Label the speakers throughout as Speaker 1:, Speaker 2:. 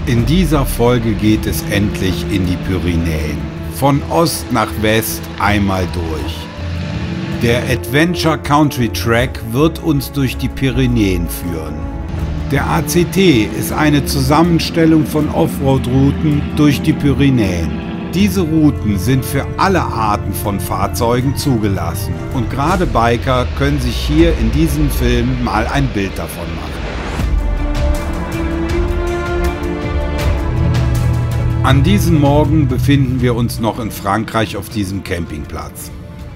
Speaker 1: In dieser Folge geht es endlich in die Pyrenäen. Von Ost nach West einmal durch. Der Adventure Country Track wird uns durch die Pyrenäen führen. Der ACT ist eine Zusammenstellung von Offroad-Routen durch die Pyrenäen. Diese Routen sind für alle Arten von Fahrzeugen zugelassen und gerade Biker können sich hier in diesem Film mal ein Bild davon machen. An diesem Morgen befinden wir uns noch in Frankreich auf diesem Campingplatz.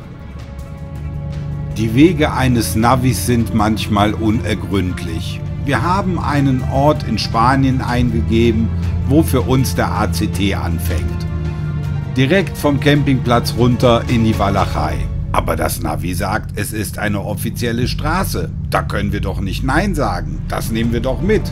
Speaker 1: Die Wege eines Navis sind manchmal unergründlich. Wir haben einen Ort in Spanien eingegeben, wo für uns der ACT anfängt. Direkt vom Campingplatz runter in die Walachei. Aber das Navi sagt, es ist eine offizielle Straße. Da können wir doch nicht Nein sagen. Das nehmen wir doch mit.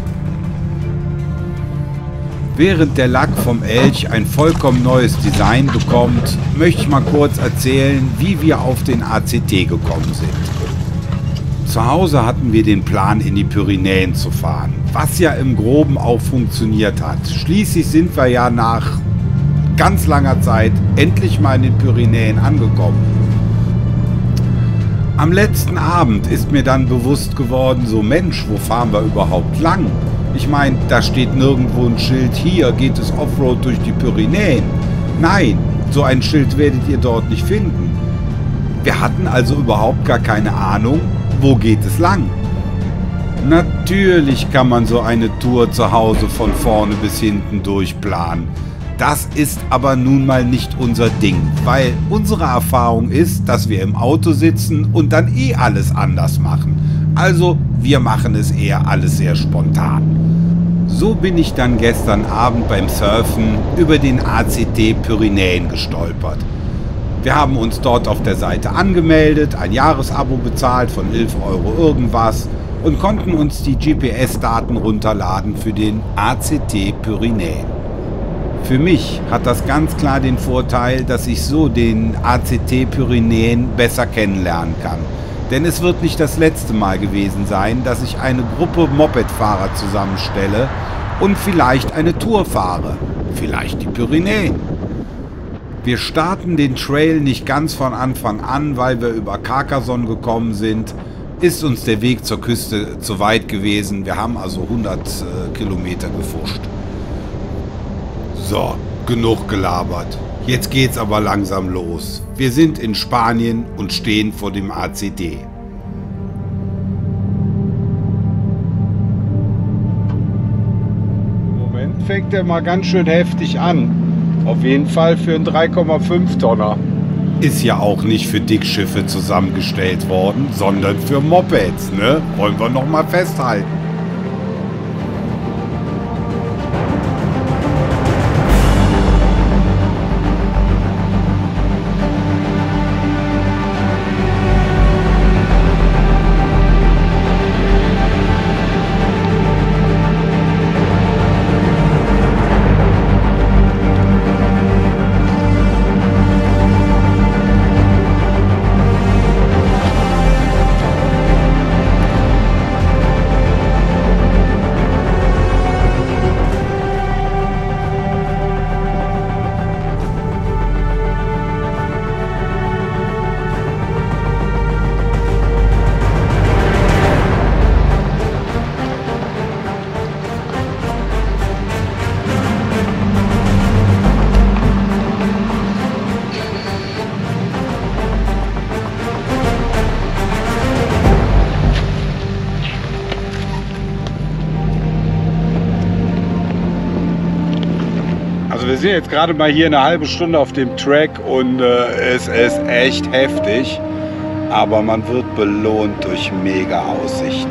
Speaker 1: Während der Lack vom Elch ein vollkommen neues Design bekommt, möchte ich mal kurz erzählen, wie wir auf den ACT gekommen sind. Zu Hause hatten wir den Plan, in die Pyrenäen zu fahren, was ja im Groben auch funktioniert hat. Schließlich sind wir ja nach ganz langer Zeit endlich mal in den Pyrenäen angekommen. Am letzten Abend ist mir dann bewusst geworden, so Mensch, wo fahren wir überhaupt lang? Ich meine, da steht nirgendwo ein Schild, hier geht es Offroad durch die Pyrenäen. Nein, so ein Schild werdet ihr dort nicht finden. Wir hatten also überhaupt gar keine Ahnung, wo geht es lang. Natürlich kann man so eine Tour zu Hause von vorne bis hinten durchplanen. Das ist aber nun mal nicht unser Ding, weil unsere Erfahrung ist, dass wir im Auto sitzen und dann alles anders machen. Also, wir machen es eher alles sehr spontan. So bin ich dann gestern Abend beim Surfen über den ACT Pyrenäen gestolpert. Wir haben uns dort auf der Seite angemeldet, ein Jahresabo bezahlt von 11 € irgendwas und konnten uns die GPS-Daten runterladen für den ACT Pyrenäen. Für mich hat das ganz klar den Vorteil, dass ich so den ACT Pyrenäen besser kennenlernen kann. Denn es wird nicht das letzte Mal gewesen sein, dass ich eine Gruppe Mopedfahrer zusammenstelle und vielleicht eine Tour fahre. Vielleicht die Pyrenäen. Wir starten den Trail nicht ganz von Anfang an, weil wir über Carcassonne gekommen sind. Ist uns der Weg zur Küste zu weit gewesen. Wir haben also 100 Kilometer gefuscht. So, genug gelabert. Jetzt geht's aber langsam los. Wir sind in Spanien und stehen vor dem ACT. Im Moment fängt er mal ganz schön heftig an. Auf jeden Fall für einen 3,5 Tonner. Ist ja auch nicht für Dickschiffe zusammengestellt worden, sondern für Mopeds, ne? Wollen wir noch mal festhalten. Also wir sind jetzt gerade mal hier eine halbe Stunde auf dem Track und es ist echt heftig, aber man wird belohnt durch mega Aussichten.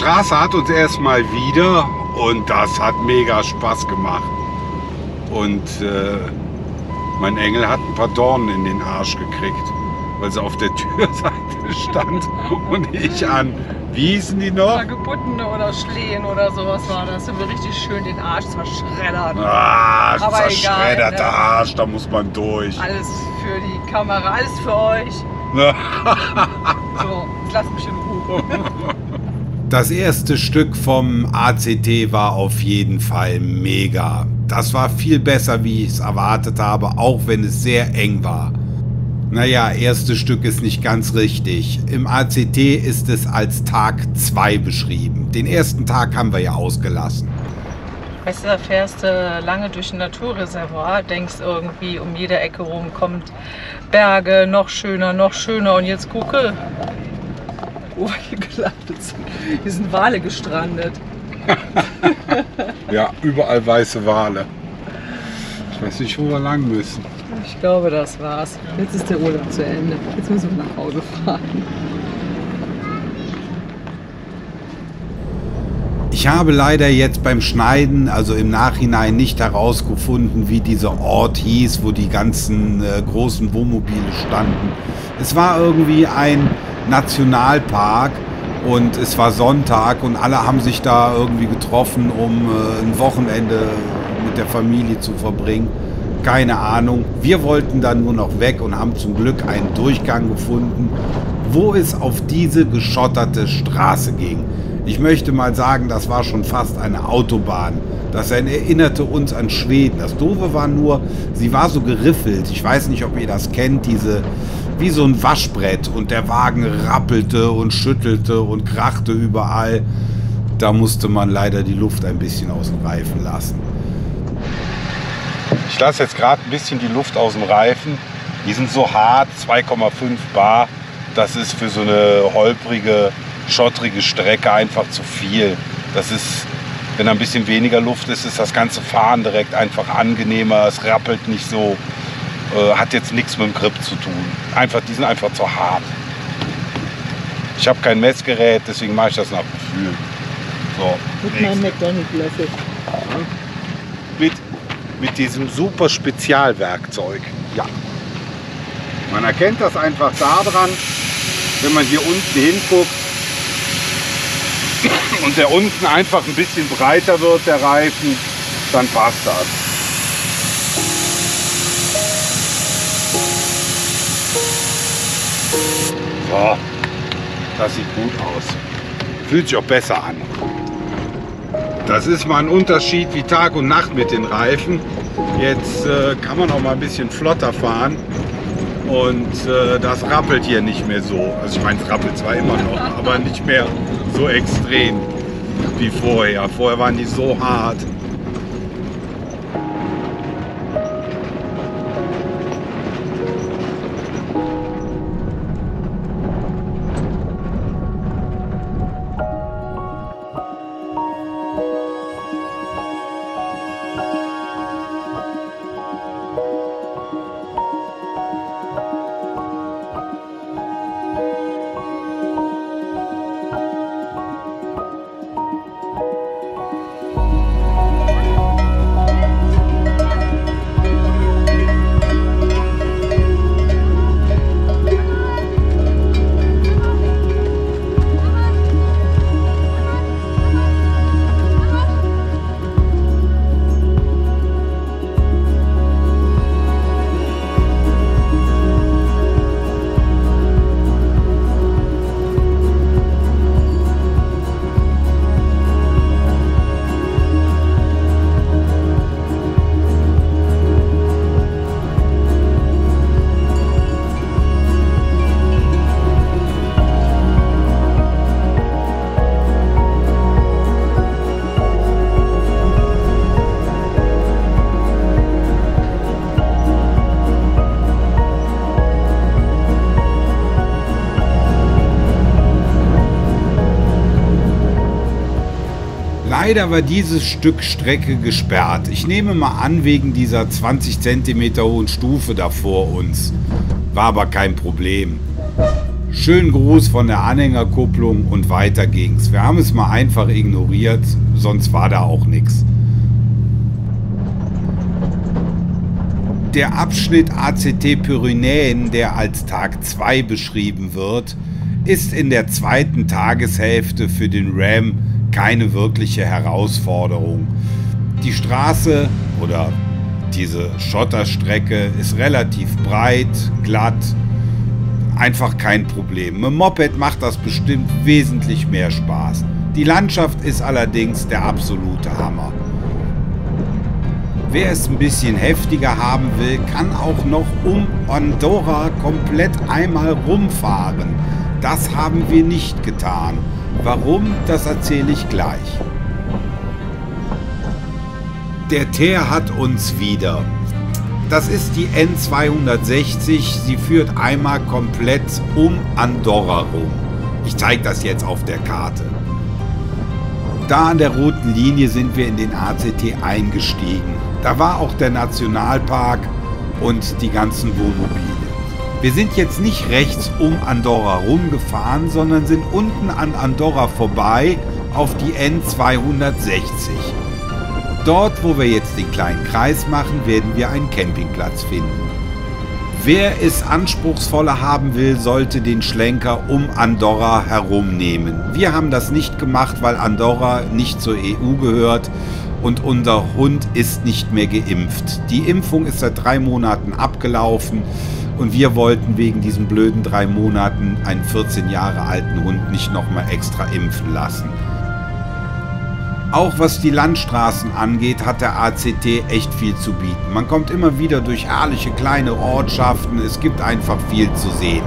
Speaker 1: Straße hat uns erstmal wieder und das hat mega Spaß gemacht. Und mein Engel hat ein paar Dornen in den Arsch gekriegt, weil sie auf der Türseite stand und ich an, wie hießen die noch?
Speaker 2: Gebundene oder Schlehen oder sowas war das. Sind wir richtig schön den Arsch zerschreddert.
Speaker 1: Ah,
Speaker 2: aber
Speaker 1: zerschredderter
Speaker 2: egal, ne?
Speaker 1: Arsch, da muss man durch.
Speaker 2: Alles für die Kamera, alles für euch. So, jetzt lasst mich in Ruhe.
Speaker 1: Das erste Stück vom ACT war auf jeden Fall mega. Das war viel besser, wie ich es erwartet habe, auch wenn es sehr eng war. Naja, erstes Stück ist nicht ganz richtig. Im ACT ist es als Tag 2 beschrieben. Den ersten Tag haben wir ja ausgelassen.
Speaker 2: Weißt du, da fährst du lange durch ein Naturreservoir, denkst irgendwie, um jede Ecke rum kommt Berge, noch schöner und jetzt gucke, wo wir hier gelandet sind. Hier sind Wale gestrandet.
Speaker 1: Ja, überall weiße Wale. Ich weiß nicht, wo wir lang müssen.
Speaker 2: Ich glaube, das war's. Jetzt ist der Urlaub zu Ende. Jetzt müssen wir nach Hause fahren.
Speaker 1: Ich habe leider jetzt beim Schneiden, also im Nachhinein, nicht herausgefunden, wie dieser Ort hieß, wo die ganzen großen Wohnmobile standen. Es war irgendwie ein Nationalpark und es war Sonntag und alle haben sich da irgendwie getroffen, um ein Wochenende mit der Familie zu verbringen. Keine Ahnung. Wir wollten dann nur noch weg und haben zum Glück einen Durchgang gefunden, wo es auf diese geschotterte Straße ging. Ich möchte mal sagen, das war schon fast eine Autobahn. Das erinnerte uns an Schweden. Das Doofe war nur, sie war so geriffelt. Ich weiß nicht, ob ihr das kennt, wie so ein Waschbrett. Und der Wagen rappelte und schüttelte und krachte überall. Da musste man leider die Luft ein bisschen aus dem Reifen lassen. Ich lasse jetzt gerade ein bisschen die Luft aus dem Reifen. Die sind so hart, 2,5 Bar. Das ist für so eine holprige, schottrige Strecke einfach zu viel. Das ist, wenn ein bisschen weniger Luft ist, ist das ganze Fahren direkt einfach angenehmer. Es rappelt nicht so. Hat jetzt nichts mit dem Grip zu tun. Die sind einfach zu hart. Ich habe kein Messgerät, deswegen mache ich das nach Gefühl. So,
Speaker 2: mit meinem McDonald's-Löffel.
Speaker 1: Mit diesem super Spezialwerkzeug. Ja. Man erkennt das einfach daran, wenn man hier unten hinguckt und der unten einfach ein bisschen breiter wird, der Reifen, dann passt das. So, das sieht gut aus. Fühlt sich auch besser an. Das ist mal ein Unterschied wie Tag und Nacht mit den Reifen. Jetzt kann man auch mal ein bisschen flotter fahren und das rappelt hier nicht mehr so. Also ich meine, es rappelt zwar immer noch, aber nicht mehr so extrem wie vorher. Vorher waren die so hart. Leider war dieses Stück Strecke gesperrt. Ich nehme mal an, wegen dieser 20 cm hohen Stufe da vor uns. War aber kein Problem. Schönen Gruß von der Anhängerkupplung und weiter ging's. Wir haben es mal einfach ignoriert, sonst war da auch nichts. Der Abschnitt ACT Pyrenäen, der als Tag 2 beschrieben wird, ist in der zweiten Tageshälfte für den Ram keine wirkliche Herausforderung. Die Straße oder diese Schotterstrecke ist relativ breit, glatt, einfach kein Problem. Mit dem Moped macht das bestimmt wesentlich mehr Spaß. Die Landschaft ist allerdings der absolute Hammer. Wer es ein bisschen heftiger haben will, kann auch noch um Andorra komplett einmal rumfahren. Das haben wir nicht getan. Warum, das erzähle ich gleich. Der Teer hat uns wieder. Das ist die N260. Sie führt einmal komplett um Andorra rum. Ich zeige das jetzt auf der Karte. Da an der roten Linie sind wir in den ACT eingestiegen. Da war auch der Nationalpark und die ganzen Wohnmobile. Wir sind jetzt nicht rechts um Andorra rumgefahren, sondern sind unten an Andorra vorbei auf die N260. Dort, wo wir jetzt den kleinen Kreis machen, werden wir einen Campingplatz finden. Wer es anspruchsvoller haben will, sollte den Schlenker um Andorra herumnehmen. Wir haben das nicht gemacht, weil Andorra nicht zur EU gehört und unser Hund ist nicht mehr geimpft. Die Impfung ist seit 3 Monaten abgelaufen und wir wollten wegen diesen blöden 3 Monaten einen 14 Jahre alten Hund nicht nochmal extra impfen lassen. Auch was die Landstraßen angeht, hat der ACT echt viel zu bieten. Man kommt immer wieder durch herrliche kleine Ortschaften, es gibt einfach viel zu sehen.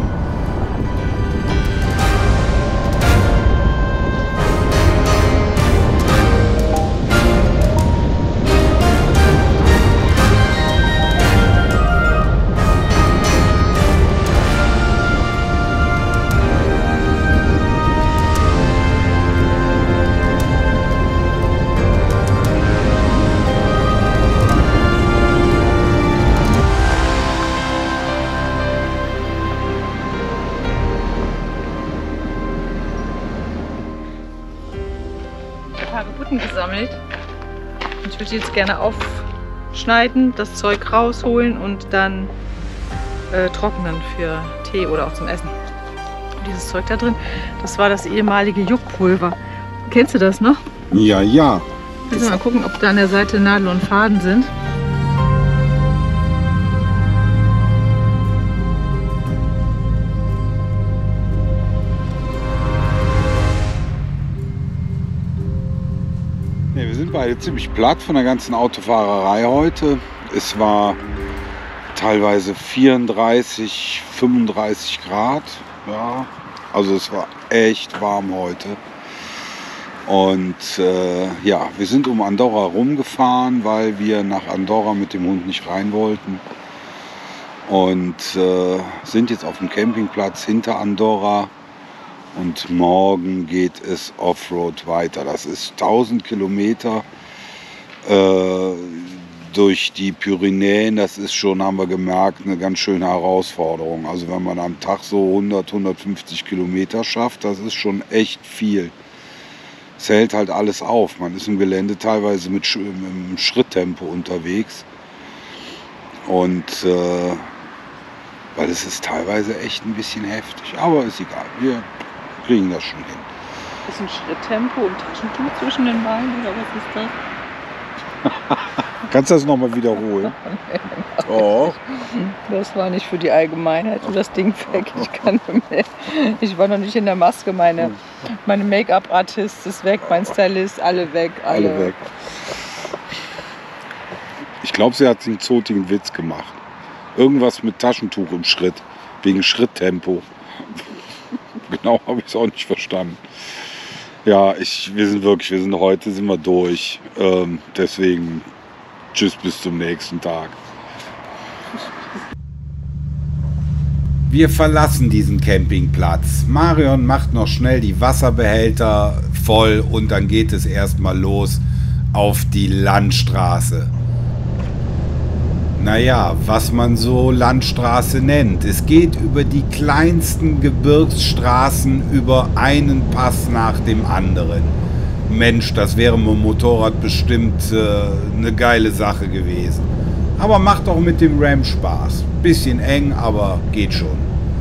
Speaker 2: Gesammelt. Und ich würde jetzt gerne aufschneiden, das Zeug rausholen und dann trocknen für Tee oder auch zum Essen. Und dieses Zeug da drin, das war das ehemalige Juckpulver. Kennst du das noch?
Speaker 1: Ja, ja.
Speaker 2: Müssen wir mal gucken, ob da an der Seite Nadel und Faden sind.
Speaker 1: Wir sind beide ziemlich platt von der ganzen Autofahrerei heute. Es war teilweise 34, 35 Grad. Ja, also es war echt warm heute. Und ja, wir sind um Andorra rumgefahren, weil wir nach Andorra mit dem Hund nicht rein wollten. Und sind jetzt auf dem Campingplatz hinter Andorra. Und morgen geht es Offroad weiter. Das ist 1000 Kilometer durch die Pyrenäen. Das ist schon, haben wir gemerkt, eine ganz schöne Herausforderung. Also wenn man am Tag so 100, 150 Kilometer schafft, das ist schon echt viel. Es hält halt alles auf. Man ist im Gelände teilweise mit Schritttempo unterwegs. Und weil es ist teilweise echt ein bisschen heftig. Aber ist egal. Wir kriegen das schon hin.
Speaker 2: Ist ein Schritttempo und Taschentuch zwischen den Beinen oder was ist das?
Speaker 1: Kannst du das nochmal wiederholen? Oh.
Speaker 2: Das war nicht für die Allgemeinheit. Du, das Ding weg. Ich kann nicht mehr. Ich war noch nicht in der Maske. Meine Make-up-Artist ist weg, mein Stylist, alle weg.
Speaker 1: Alle weg. Ich glaube, sie hat einen zotigen Witz gemacht. Irgendwas mit Taschentuch im Schritt. Wegen Schritttempo. Genau habe ich es auch nicht verstanden. Ja, wir sind heute durch. Deswegen tschüss bis zum nächsten Tag. Wir verlassen diesen Campingplatz. Marion macht noch schnell die Wasserbehälter voll und dann geht es erstmal los auf die Landstraße. Naja, was man so Landstraße nennt. Es geht über die kleinsten Gebirgsstraßen über einen Pass nach dem anderen. Mensch, das wäre mit dem Motorrad bestimmt eine geile Sache gewesen. Aber macht auch mit dem Ram Spaß. Bisschen eng, aber geht schon.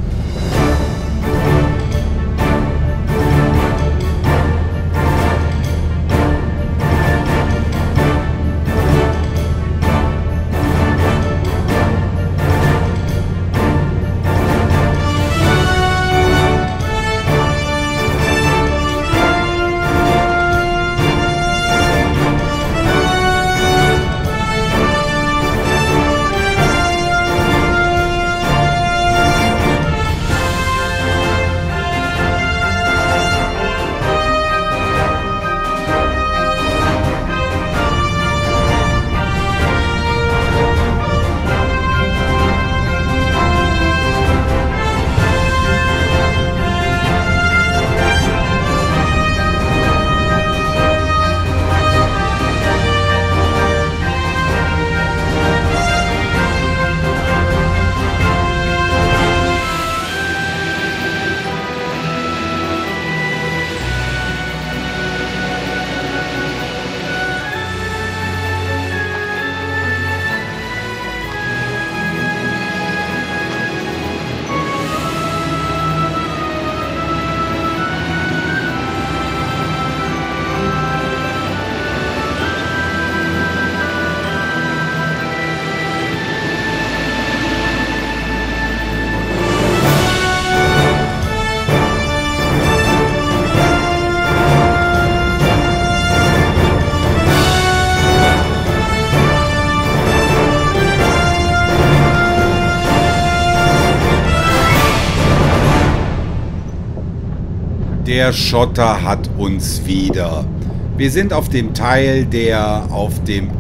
Speaker 1: Der Schotter hat uns wieder. Wir sind auf dem Teil, der auf dem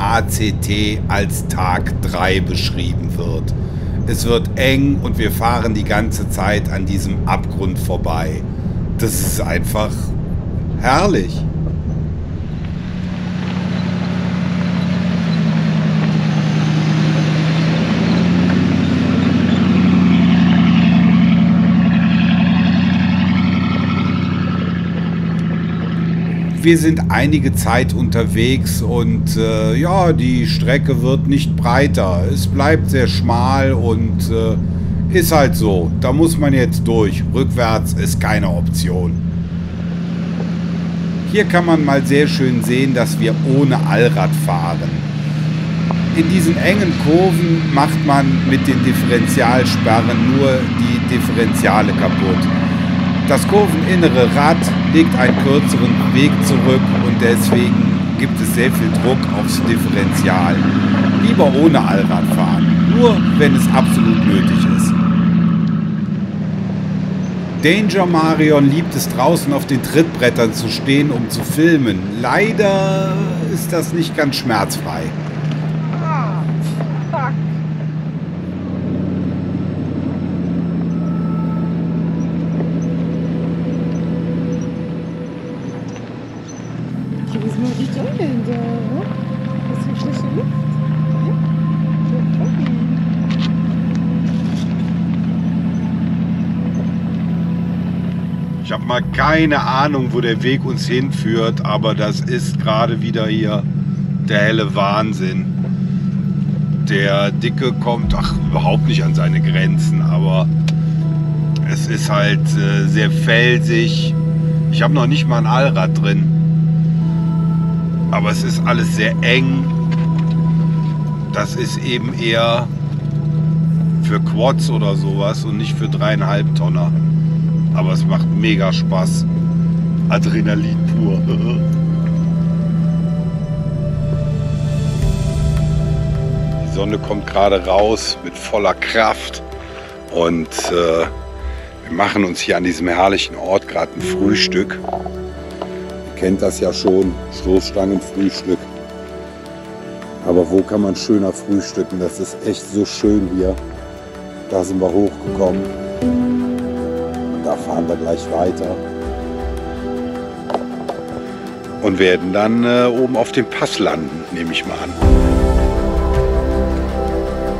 Speaker 1: ACT als Tag 3 beschrieben wird. Es wird eng und wir fahren die ganze Zeit an diesem Abgrund vorbei. Das ist einfach herrlich. Wir sind einige Zeit unterwegs und ja, die Strecke wird nicht breiter. Es bleibt sehr schmal und ist halt so. Da muss man jetzt durch. Rückwärts ist keine Option. Hier kann man mal sehr schön sehen, dass wir ohne Allrad fahren. In diesen engen Kurven macht man mit den Differentialsperren nur die Differentiale kaputt. Das kurveninnere Rad legt einen kürzeren Weg zurück und deswegen gibt es sehr viel Druck aufs Differential. Lieber ohne Allrad fahren, nur wenn es absolut nötig ist. Danger Marion liebt es draußen auf den Trittbrettern zu stehen, um zu filmen. Leider ist das nicht ganz schmerzfrei. Ich habe mal keine Ahnung, wo der Weg uns hinführt, aber das ist gerade wieder hier der helle Wahnsinn. Der Dicke kommt überhaupt nicht an seine Grenzen, aber es ist halt sehr felsig. Ich habe noch nicht mal ein Allrad drin, aber es ist alles sehr eng. Das ist eben eher für Quads oder sowas und nicht für 3,5 Tonner. Aber es macht mega Spaß. Adrenalin pur. Die Sonne kommt gerade raus mit voller Kraft. Und wir machen uns hier an diesem herrlichen Ort gerade ein Frühstück. Ihr kennt das ja schon, Stoßstangenfrühstück. Aber wo kann man schöner frühstücken? Das ist echt so schön hier. Da sind wir hochgekommen. Da fahren wir gleich weiter und werden dann oben auf dem Pass landen, nehme ich mal an.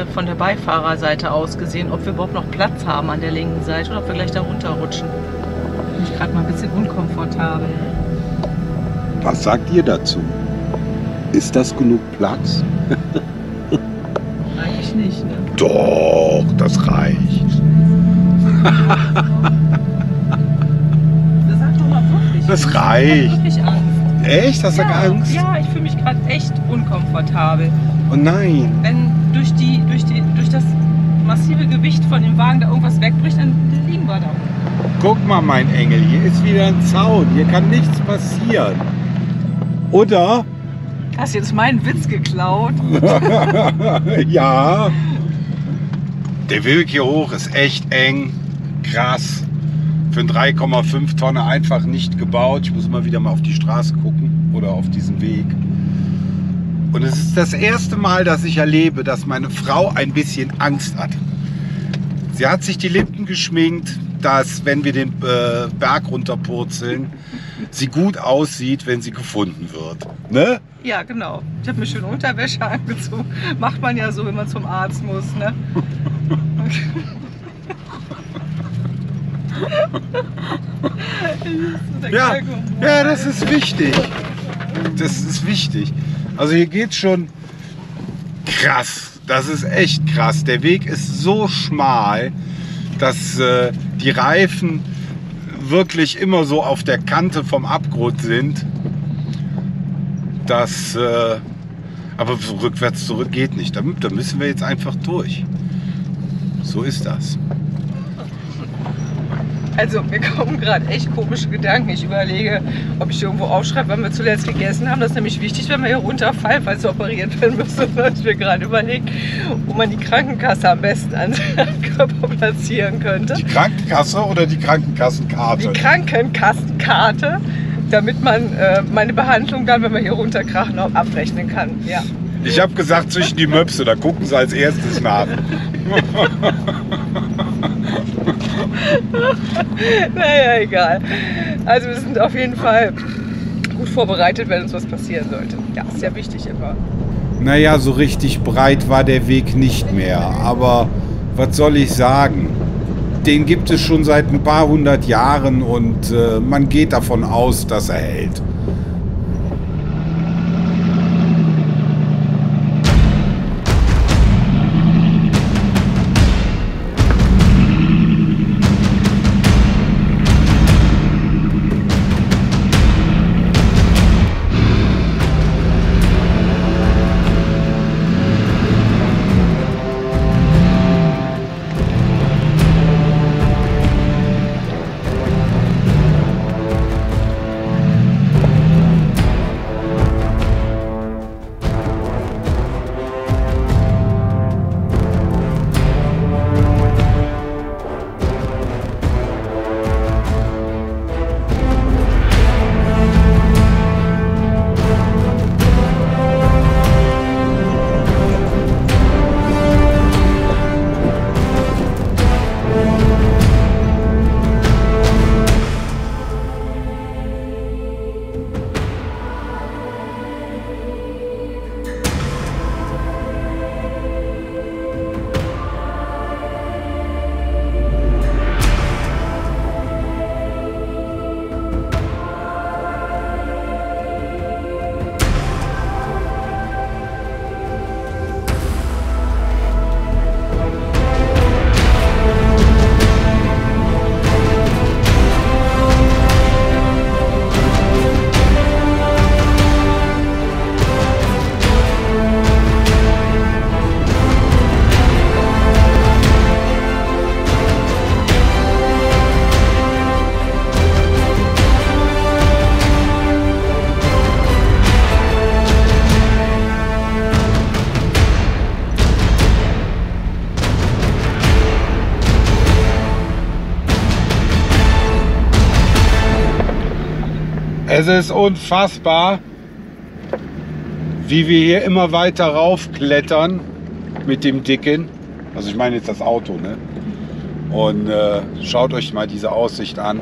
Speaker 2: von der Beifahrerseite aus gesehen, ob wir überhaupt noch Platz haben an der linken Seite oder ob wir gleich da runterrutschen. Bin ich gerade mal ein bisschen unkomfortabel.
Speaker 1: Was sagt ihr dazu? Ist das genug Platz?
Speaker 2: Eigentlich nicht, ne?
Speaker 1: Doch, das reicht.
Speaker 2: Sag doch mal wirklich.
Speaker 1: Das reicht.
Speaker 2: Ich hab wirklich Angst.
Speaker 1: Echt? Hast du Angst?
Speaker 2: Ja, ich fühle mich gerade echt unkomfortabel.
Speaker 1: Oh nein.
Speaker 2: Wenn durch das massive Gewicht von dem Wagen da irgendwas wegbricht, dann liegen wir da.
Speaker 1: Guck mal, mein Engel, hier ist wieder ein Zaun. Hier kann nichts passieren. Oder?
Speaker 2: Hast du jetzt meinen Witz geklaut?
Speaker 1: Ja. Der Weg hier hoch ist echt eng. Krass. Für ein 3,5 Tonne einfach nicht gebaut. Ich muss immer wieder mal auf die Straße gucken oder auf diesen Weg. Und es ist das erste Mal, dass ich erlebe, dass meine Frau ein bisschen Angst hat. Sie hat sich die Lippen geschminkt, dass, wenn wir den Berg runterpurzeln, sie gut aussieht, wenn sie gefunden wird. Ne?
Speaker 2: Ja, genau. Ich habe mir schön Unterwäsche angezogen. Macht man ja so, wenn man zum Arzt muss, ne?
Speaker 1: Ja, ja, das ist wichtig. Das ist wichtig. Also hier geht's schon krass. Das ist echt krass. Der Weg ist so schmal, dass die Reifen wirklich immer so auf der Kante vom Abgrund sind. Das, aber rückwärts zurück geht nicht. Da müssen wir jetzt einfach durch. So ist das.
Speaker 2: Also mir kommen gerade echt komische Gedanken. Ich überlege, ob ich irgendwo aufschreibe, wann wir zuletzt gegessen haben. Das ist nämlich wichtig, wenn wir hier runterfallen, falls wir operiert werden müssen. Und ich mir gerade überlegt, wo man die Krankenkasse am besten an seinem Körper platzieren könnte.
Speaker 1: Die Krankenkasse oder die Krankenkassenkarte?
Speaker 2: Die Krankenkassenkarte, damit man meine Behandlung dann, wenn wir hier runterkrachen, auch abrechnen kann. Ja.
Speaker 1: Ich habe gesagt, zwischen die Möpse, da gucken sie als erstes nach.
Speaker 2: Naja, egal. Also wir sind auf jeden Fall gut vorbereitet, wenn uns was passieren sollte. Ja, ist ja wichtig immer.
Speaker 1: Naja, so richtig breit war der Weg nicht mehr. Aber was soll ich sagen? Den gibt es schon seit ein paar hundert Jahren und man geht davon aus, dass er hält. Es ist unfassbar, wie wir hier immer weiter raufklettern mit dem Dicken. Also ich meine jetzt das Auto, ne? Und schaut euch mal diese Aussicht an.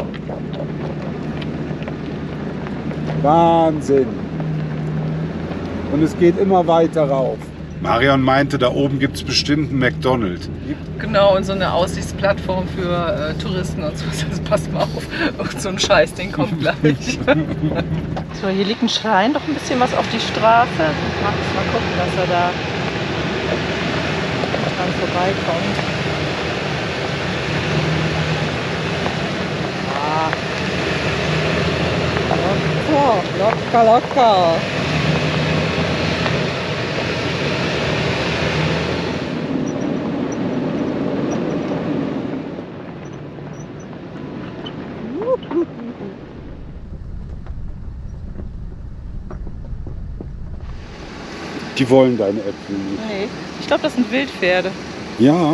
Speaker 1: Wahnsinn. Und es geht immer weiter rauf. Marion meinte, da oben gibt es bestimmt einen McDonald's.
Speaker 2: Genau, und so eine Aussichtsplattform für Touristen und so. Also passt mal auf, irgend so ein Scheißding kommt gleich. So, hier liegt ein Schrein, doch ein bisschen was auf die Straße. Ich mag jetzt mal gucken, dass er da dran vorbeikommt. Locker, locker.
Speaker 1: Die wollen deine Äpfel nicht.
Speaker 2: Nee, ich glaube, das sind Wildpferde.
Speaker 1: Ja.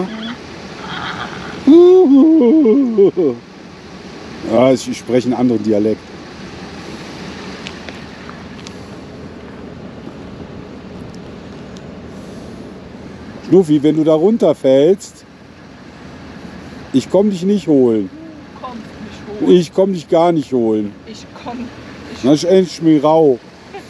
Speaker 1: Ja, ich spreche einen anderen Dialekt. Schnuffi, wenn du da runterfällst, ich komm dich nicht holen.
Speaker 2: Du kommst mich holen.
Speaker 1: Ich komm dich gar nicht holen.
Speaker 2: Ich komm.
Speaker 1: Das ist endlich mir rau.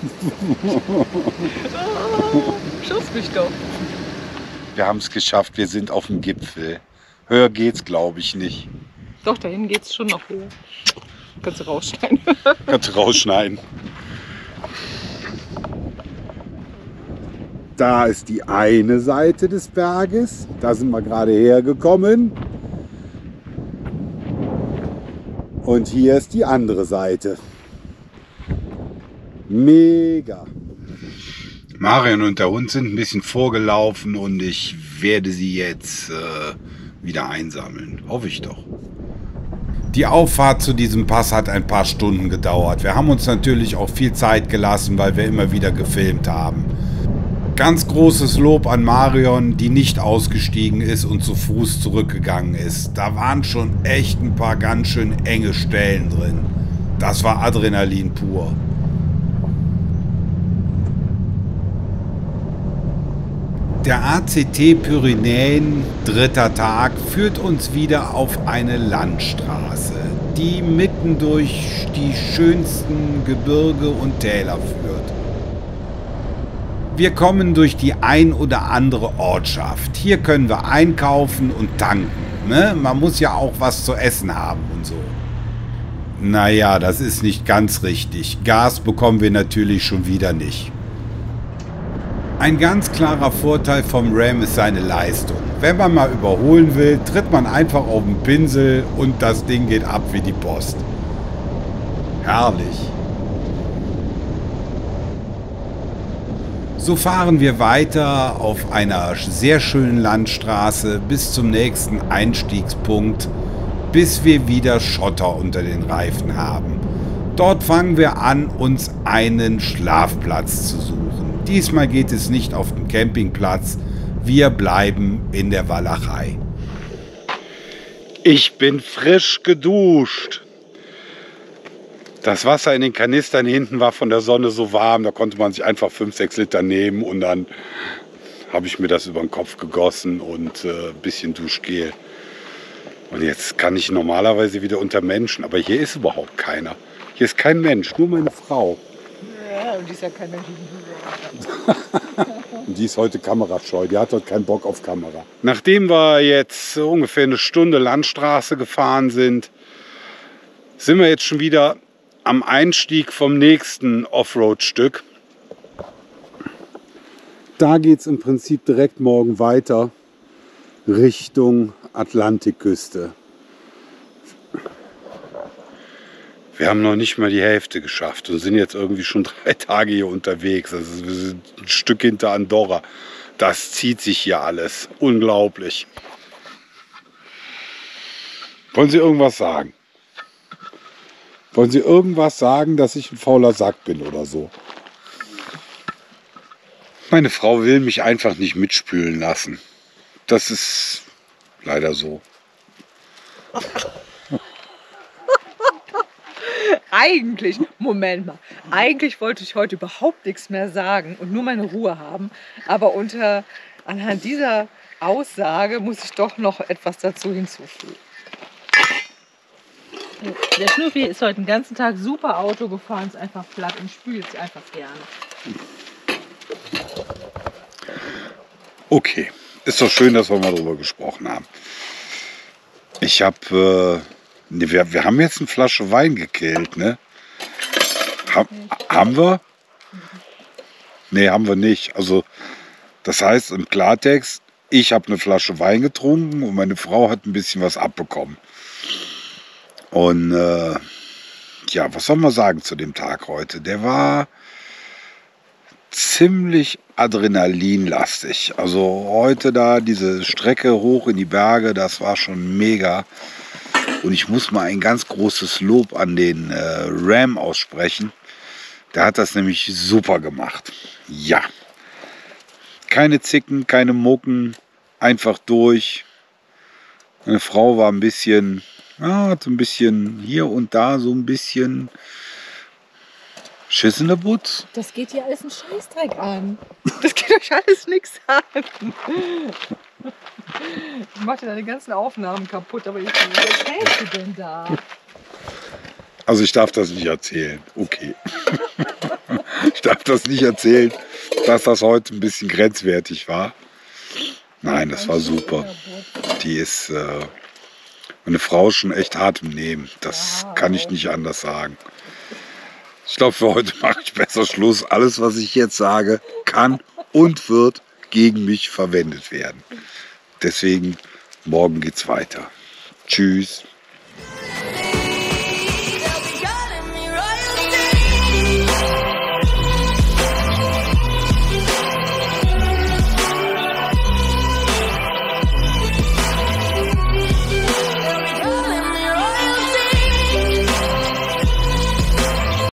Speaker 2: Schuss mich doch.
Speaker 1: Wir haben es geschafft, wir sind auf dem Gipfel. Höher geht's, glaube ich, nicht.
Speaker 2: Doch, dahin geht's schon noch höher. Kannst du rausschneiden.
Speaker 1: Kannst du rausschneiden. Da ist die eine Seite des Berges. Da sind wir gerade hergekommen. Und hier ist die andere Seite. Mega. Marion und der Hund sind ein bisschen vorgelaufen und ich werde sie jetzt wieder einsammeln. Hoffe ich doch. Die Auffahrt zu diesem Pass hat ein paar Stunden gedauert. Wir haben uns natürlich auch viel Zeit gelassen, weil wir immer wieder gefilmt haben. Ganz großes Lob an Marion, die nicht ausgestiegen ist und zu Fuß zurückgegangen ist. Da waren schon echt ein paar ganz schön enge Stellen drin. Das war Adrenalin pur. Der ACT Pyrenäen, dritter Tag, führt uns wieder auf eine Landstraße, die mitten durch die schönsten Gebirge und Täler führt. Wir kommen durch die ein oder andere Ortschaft. Hier können wir einkaufen und tanken. Ne? Man muss ja auch was zu essen haben und so. Naja, das ist nicht ganz richtig. Gas bekommen wir natürlich schon wieder nicht. Ein ganz klarer Vorteil vom Ram ist seine Leistung. Wenn man mal überholen will, tritt man einfach auf den Pinsel und das Ding geht ab wie die Post. Herrlich. So fahren wir weiter auf einer sehr schönen Landstraße bis zum nächsten Einstiegspunkt, bis wir wieder Schotter unter den Reifen haben. Dort fangen wir an, uns einen Schlafplatz zu suchen. Diesmal geht es nicht auf dem Campingplatz, wir bleiben in der Walachei. Ich bin frisch geduscht. Das Wasser in den Kanistern hinten war von der Sonne so warm, da konnte man sich einfach 5-6 Liter nehmen und dann habe ich mir das über den Kopf gegossen und ein bisschen Duschgel. Und jetzt kann ich normalerweise wieder unter Menschen, aber hier ist überhaupt keiner. Hier ist kein Mensch, nur meine Frau.
Speaker 2: Ja, und die ist ja kein Mensch.
Speaker 1: Und die ist heute kamerascheu, die hat heute keinen Bock auf Kamera. Nachdem wir jetzt ungefähr eine Stunde Landstraße gefahren sind, sind wir jetzt schon wieder am Einstieg vom nächsten Offroad-Stück. Da geht es im Prinzip direkt morgen weiter Richtung Atlantikküste. Wir haben noch nicht mal die Hälfte geschafft und sind jetzt irgendwie schon 3 Tage hier unterwegs. Also wir sind ein Stück hinter Andorra. Das zieht sich hier alles. Unglaublich. Wollen Sie irgendwas sagen? Wollen Sie irgendwas sagen, dass ich ein fauler Sack bin oder so? Meine Frau will mich einfach nicht mitspülen lassen. Das ist leider so.
Speaker 2: Eigentlich, Moment mal, eigentlich wollte ich heute überhaupt nichts mehr sagen und nur meine Ruhe haben. Aber anhand dieser Aussage muss ich doch noch etwas dazu hinzufügen. Der Schnuffi ist heute den ganzen Tag super Auto gefahren, ist einfach platt und spült es einfach gerne.
Speaker 1: Okay, ist doch schön, dass wir mal drüber gesprochen haben. Ich habe, wir haben jetzt eine Flasche Wein gekillt, ne? Haben wir? Nee, haben wir nicht. Also, das heißt im Klartext, ich habe eine Flasche Wein getrunken und meine Frau hat ein bisschen was abbekommen. Und ja, was soll man sagen zu dem Tag heute? Der war ziemlich adrenalinlastig. Also heute da diese Strecke hoch in die Berge, das war schon mega. Und ich muss mal ein ganz großes Lob an den Ram aussprechen. Der hat das nämlich super gemacht. Ja. Keine Zicken, keine Mucken, einfach durch. Meine Frau war ein bisschen, ja, hat so ein bisschen hier und da so ein bisschen Schiss in der Butz.
Speaker 2: Das geht hier alles einen Scheißdreck an. Das geht euch alles nichts an. Ich mache deine ganzen Aufnahmen kaputt, aber was erzählst du denn da?
Speaker 1: Also ich darf das nicht erzählen. Okay. Ich darf das nicht erzählen, dass das heute ein bisschen grenzwertig war. Nein, das war super. Die ist, meine Frau ist schon echt hart im Nehmen. Das kann ich nicht anders sagen. Ich glaube, für heute mache ich besser Schluss. Alles, was ich jetzt sage, kann und wird gegen mich verwendet werden. Deswegen, morgen geht's weiter. Tschüss.